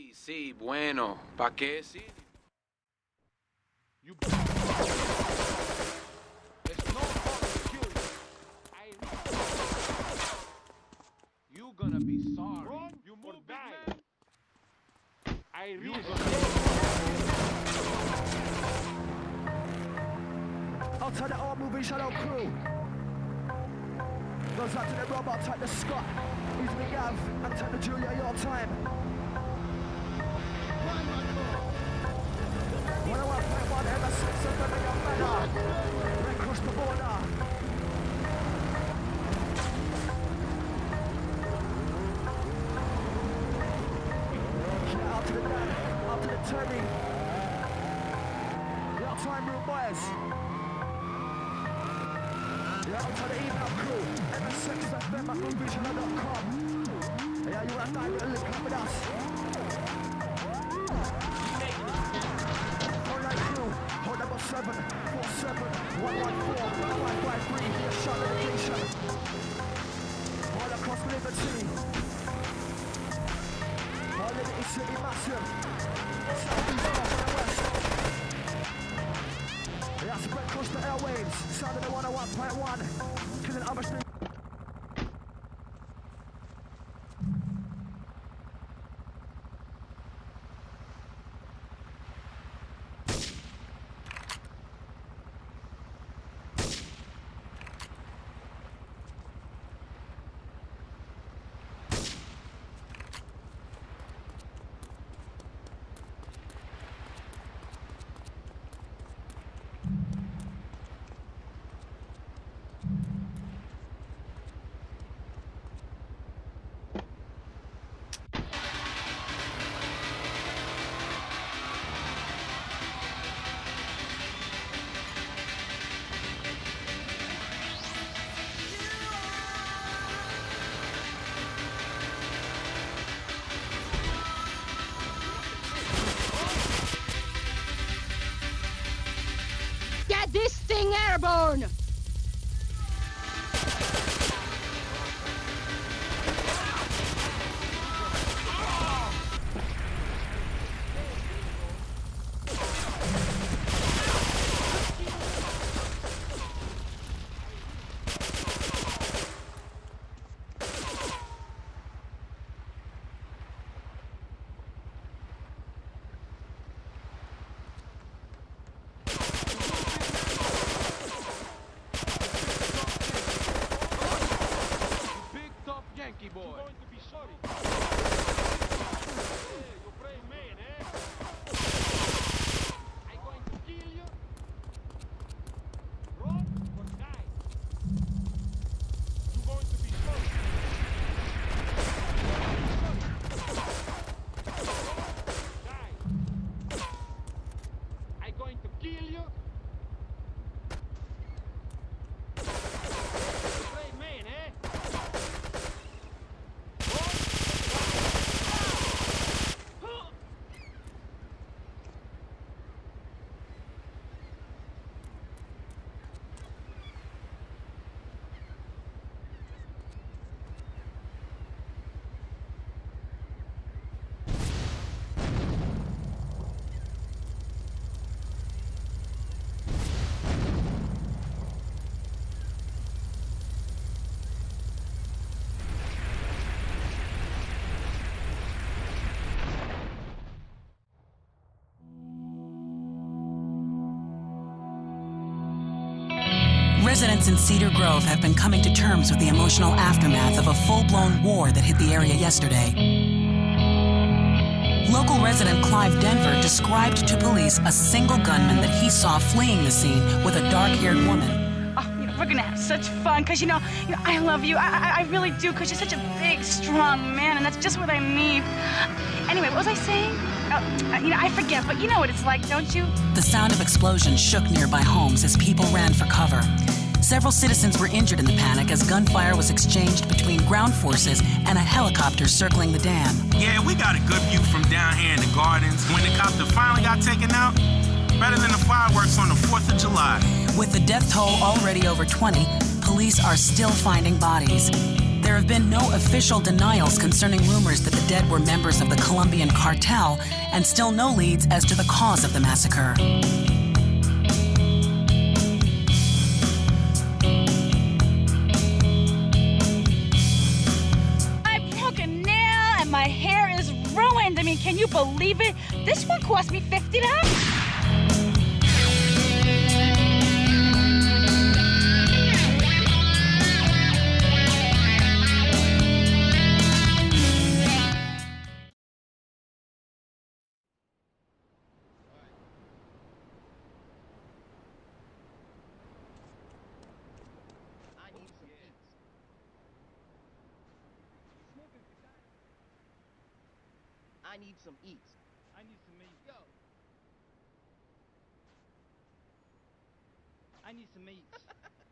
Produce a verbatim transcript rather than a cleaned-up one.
Sí, sí, bueno. ¿Pa' qué sí? You... There's no cause to kill you. I... You gonna be sorry. Run, you or die. I really gonna be I'll take the all moving shadow crew. Goes out to the robot, take the Scott. He's me Gav, and take the Julia your time. One oh one point one, ever since I've been a young man. Red cross the border. Yeah, out to the Dan, out to the Terry. Your time room boys. Yeah, out to the email crew. M S six F M at movies dot com. Yeah, you want to dive link up with us. Hold number seven, four seven, one one four, five five three, your shot location. All across Liberty. All Liberty City massive. South east, north and west. Yeah, spread across the airwaves. Sound of the one oh one point one. Killing other streets. This thing airborne! Residents in Cedar Grove have been coming to terms with the emotional aftermath of a full-blown war that hit the area yesterday. Local resident Clive Denver described to police a single gunman that he saw fleeing the scene with a dark-haired woman. Oh, you know, we're gonna have such fun, because, you know, you know, I love you. I, I, I really do, because you're such a big, strong man, and that's just what I need. Anyway, what was I saying? Oh, you know, I forget, but you know what it's like, don't you? The sound of explosions shook nearby homes as people ran for cover. Several citizens were injured in the panic as gunfire was exchanged between ground forces and a helicopter circling the dam. Yeah, we got a good view from down here in the gardens. When the copter finally got taken out, better than the fireworks on the fourth of July. With the death toll already over twenty, police are still finding bodies. There have been no official denials concerning rumors that the dead were members of the Colombian cartel, and still no leads as to the cause of the massacre. I broke a nail and my hair is ruined. I mean, can you believe it? This one cost me fifty dollars. I need some eats. I need some meat. Yo. I need some meats.